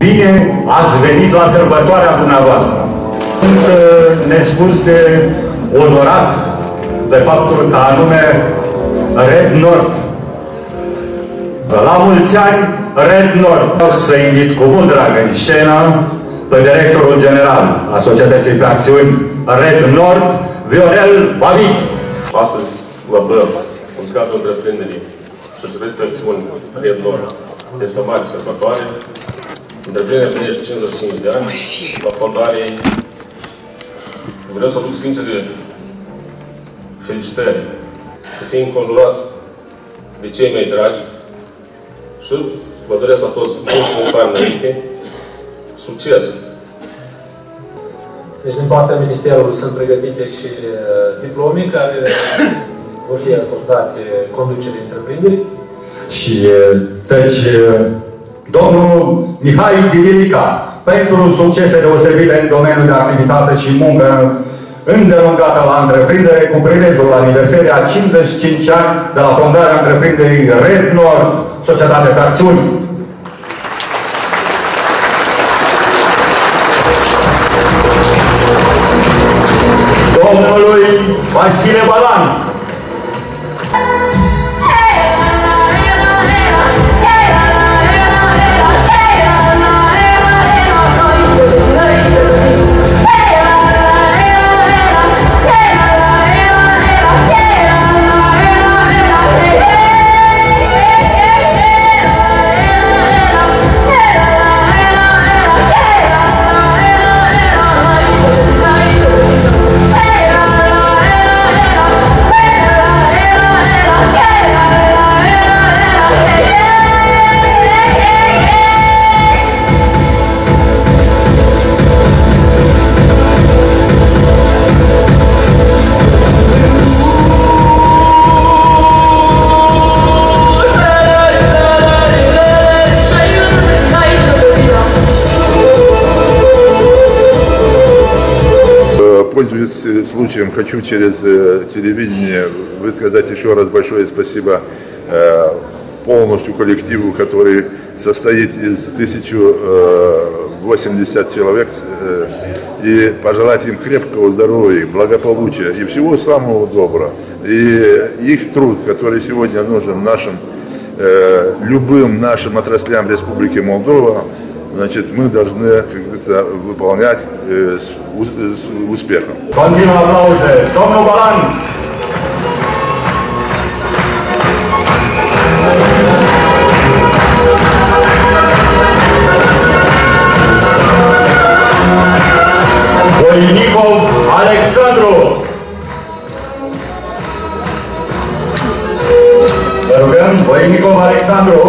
Bine ați venit la sărbătoarea dumneavoastră. Sunt nespus de onorat de faptul că anume Red Nord. La mulți ani, Red Nord. Vreau să invit cu mult drag în scenă pe directorul general a Societății pe Acțiuni Red Nord, Viorel Babic. Astăzi, la Bălți, în cadrul întreprinderii Societății pe Acțiuni Red Nord, este o mare sărbătoare. Întreprinderea împlinește 55 de ani. La fondare vreau să aduc sincere felicitări, să fim înconjurați de cei mai dragi și vă doresc la toți mulți ani înainte, succes! Deci, din partea Ministerului sunt pregătite și diplome care vor fi acordate conducerii întreprinderii. Și deci, domnul Mihai Divilica, pentru succese deosebite în domeniul de activitate și muncă îndelungată la întreprindere, cu prilejul aniversării a 55 ani de la fondarea întreprinderii Red Nord, Societatea de Acțiuni. Domnului Vasile Balan. Пользуясь случаем, хочу через телевидение высказать еще раз большое спасибо полностью коллективу, который состоит из 1080 человек, и пожелать им крепкого здоровья, благополучия и всего самого доброго. И их труд, который сегодня нужен нашим, любым нашим отраслям Республики Молдова, значит, мы должны, как говорится, выполнять с успехом. Continuă aplauze. Domnul Balan. Voinicov Alexandru. Vă rugăm, Voinicov Alexandru.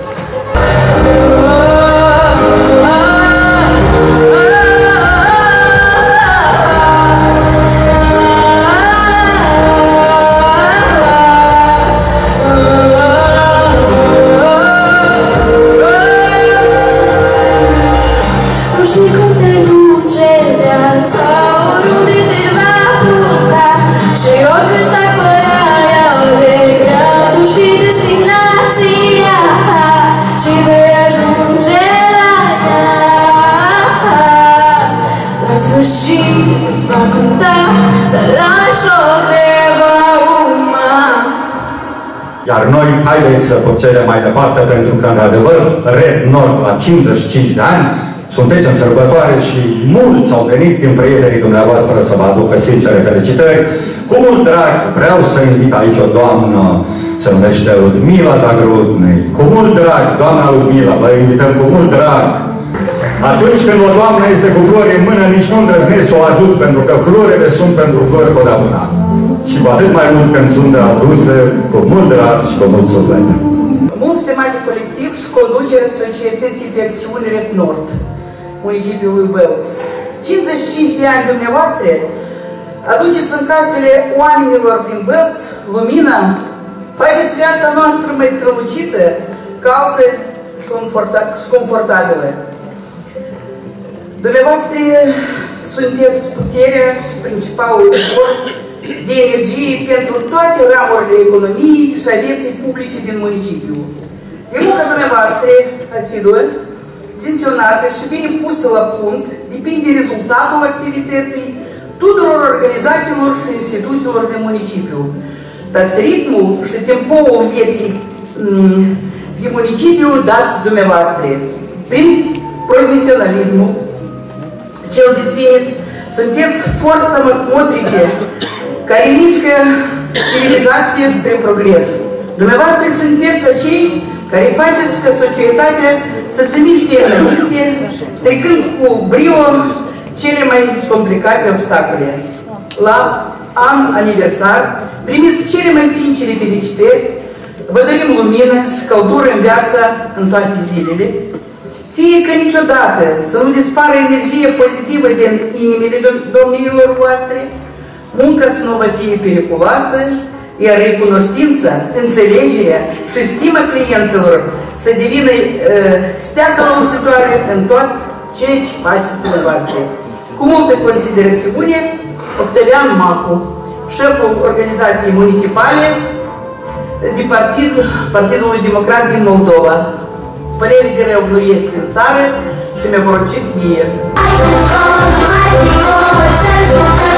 Iar noi, haideți să procedem mai departe, pentru că, într-adevăr, Red Nord, la 55 de ani, sunteți în sărbătoare și mulți au venit din prietenii dumneavoastră să vă aducă sincere felicitări. Cu mult drag vreau să invit aici o doamnă, se numește Ludmila Zagrudnei. Cu mult drag, doamna Ludmila, vă invităm cu mult drag. Atunci când o doamnă este cu flori în mână, nici nu îndrăznesc să o ajut, pentru că florile sunt pentru flori totdeauna. Și cu atât mai mult când sunt aduse cu mult drag și cu mult suflet. Mult stimate colectiv și conducerea Societății pe Acțiuni Red Nord, municipiului Bălți. 55 de ani dumneavoastră aduceți în casele oamenilor din Bălți lumină, faceți viața noastră mai strălucită, caldă și confortabilă. Dumneavoastră sunteți puterea și principalul efort de energie pentru toate ramurile economiei și a vieții publice din municipiu. De munca dumneavoastră asiduă intenționată și bine pusă la punct depinde rezultatul activității tuturor organizațiilor și instituțiilor din municipiu. Dar ritmul și tempoul vieții din municipiu dați dumneavoastră. Prin profesionalismul ce-l dețineți, sunteți forța motrice care mișcă civilizația spre progres. Dumneavoastră sunteți acei care faceți ca societatea să se miște înainte, trecând cu brio cele mai complicate obstacole. La an aniversar, primiți cele mai sincere felicitări, vă dorim lumină și căldură în viața în toate zilele, fie că niciodată să nu dispară energie pozitivă din inimile domnilor voastre, munca să nu vă fie periculoasă, iar recunoștința, înțelegerea și stima clienților să devină steacă lămursitoare în tot ceea ce faceți dumneavoastră. Cu multă considerațiune, Octavian Mahu, șeful organizației municipale de Partidul Democrat din Moldova. Părere de rău nu este în țară și mi-a poruncit mie.